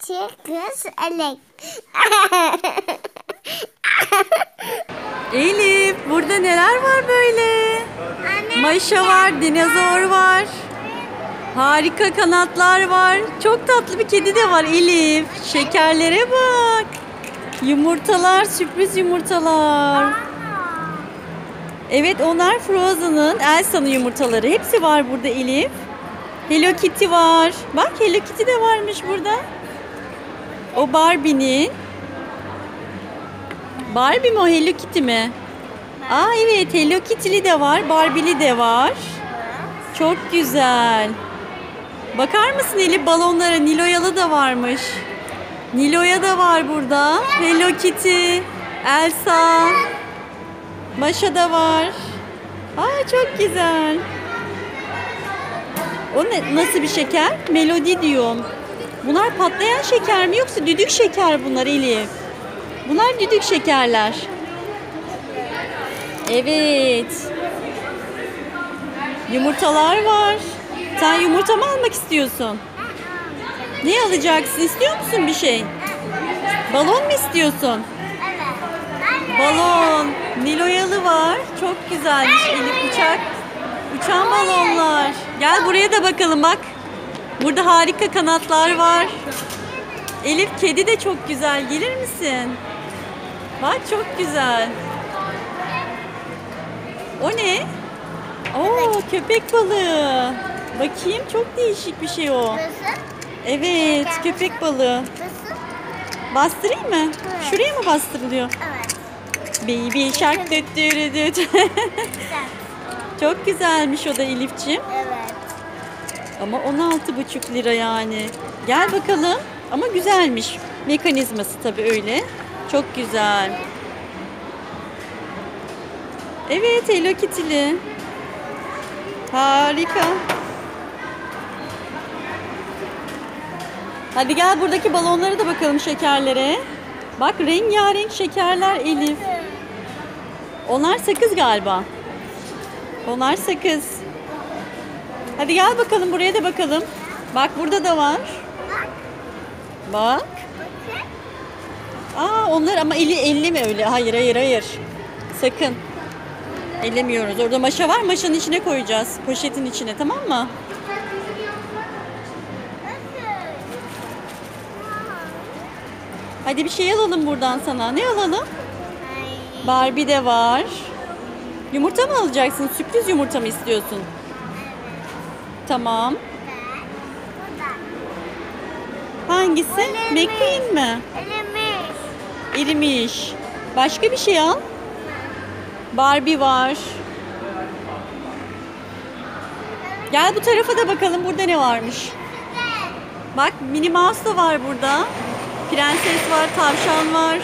Kitty kız Elif. Elif, burada neler var böyle? Anne. Maşa var, dinozor var. Harika kanatlar var. Çok tatlı bir kedi de var Elif. Şekerlere bak. Yumurtalar, sürpriz yumurtalar. Evet, onlar Frozen'ın, Elsa'nın yumurtaları. Hepsi var burada Elif. Hello Kitty var. Bak Hello Kitty de varmış burada. O Barbie'nin. Barbie mi o, Hello Kitty mi? Aa evet, Hello Kitty'li de var, Barbie'li de var. Çok güzel. Bakar mısın Elif balonlara? Niloyalı da varmış. Niloya da var burada. Hello Kitty, Elsa, Maşa da var. Aa çok güzel. O nasıl bir şeker? Melodi diyor. Bunlar patlayan şeker mi yoksa düdük şeker bunlar Elif? Bunlar düdük şekerler. Evet. Yumurtalar var. Sen yumurta mı almak istiyorsun? Ne alacaksın? İstiyor musun bir şey? Balon mu istiyorsun? Balon. Niloyalı var. Çok güzelmiş Elif, uçak. Uçan balonlar. Gel buraya da bakalım bak. Burada harika kanatlar var. Elif kedi de çok güzel. Gelir misin? Bak çok güzel. O ne? Oo köpek balığı. Bakayım çok değişik bir şey o. Evet köpek balığı. Bastırayım mı? Şuraya mı bastırılıyor? Evet. Baby shark düt düt düt. Çok güzelmiş o da Elif'ciğim. Evet. Ama 16,5 lira yani. Gel bakalım. Ama güzelmiş. Mekanizması tabii öyle. Çok güzel. Evet Hello Kitty'li. Harika. Hadi gel buradaki balonlara da bakalım, şekerlere. Bak rengarenk şekerler Elif. Onlar sakız galiba. Onlar sakız. Hadi gel bakalım buraya da bakalım. Bak burada da var. Bak. Aa onlar ama elli mi öyle? Hayır hayır hayır. Sakın. Ellemiyoruz. Orada maşa var. Maşanın içine koyacağız. Poşetin içine, tamam mı? Hadi bir şey alalım buradan sana. Ne alalım? Barbie de var. Yumurta mı alacaksın? Sürpriz yumurta mı istiyorsun? Tamam. Hangisi? McQueen mi? Erimiş. Başka bir şey al. Barbie var. Gel bu tarafa da bakalım. Burada ne varmış? Bak Minnie Mouse da var burada. Prenses var, tavşan var.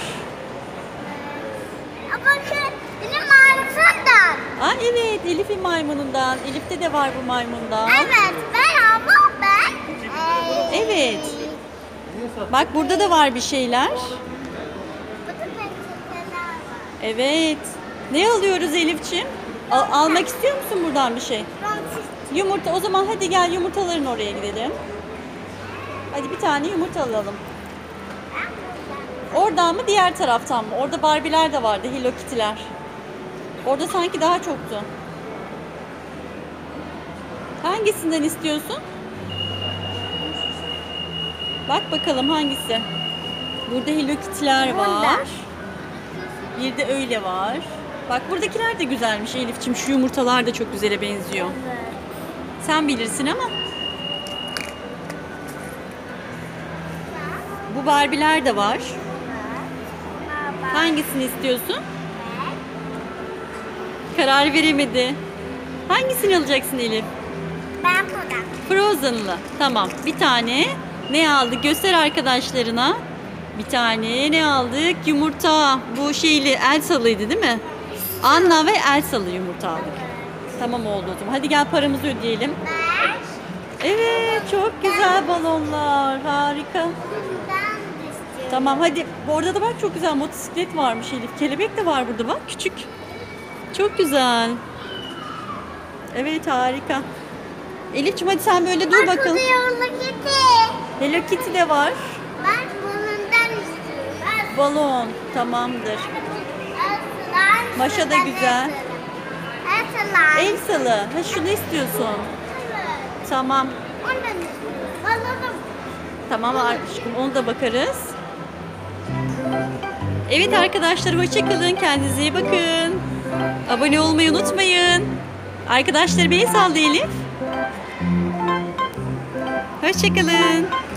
Bakın benim maymunumdan. Aa evet, Elif'in maymunundan. Elif'te de var bu maymundan. Evet ben ama ben. Evet. Bak burada da var bir şeyler. Bakın ben şekerler var. Evet. Ne alıyoruz Elif'ciğim? Almak istiyor musun buradan bir şey? Yumurta. O zaman hadi gel yumurtaların oraya gidelim. Hadi bir tane yumurta alalım. Oradan mı diğer taraftan mı? Orada Barbie'ler de vardı, Hello Kitty'ler. Orada sanki daha çoktu. Hangisinden istiyorsun? Bak bakalım hangisi? Burada Hello Kitty'ler var. Bir de öyle var. Bak buradakiler de güzelmiş Elif'ciğim. Şu yumurtalar da çok güzele benziyor. Sen bilirsin ama. Bu Barbie'ler de var. Hangisini istiyorsun? Karar veremedi. Hangisini alacaksın Elif? Ben buradan. Frozen'lı. Tamam. Bir tane ne aldık? Göster arkadaşlarına. Bir tane ne aldık? Yumurta. Bu şeyli Elsa'lıydı değil mi? Anna ve Elsa'lı yumurta aldık. Tamam oldu o zaman. Hadi gel paramızı ödeyelim. Evet çok güzel balonlar. Harika. Tamam hadi. Orada da bak çok güzel motosiklet varmış Elif. Kelebek de var burada bak küçük. Çok güzel. Evet harika. Elif'ciğim hadi sen böyle dur bakalım. Hello Kitty. Hello Kitty de var. Ben Balon. Tamamdır. Elsalar. Maşa da güzel. Elsalar. Elsalı. Ha, şunu istiyorsun. Tamam. Ondan balonum. Tamam aşkım, onu da bakarız. Evet arkadaşlar, hoşça kalın. Kendinize iyi bakın. Abone olmayı unutmayın. Arkadaşlar, bir el salla Elif. Hoşça kalın.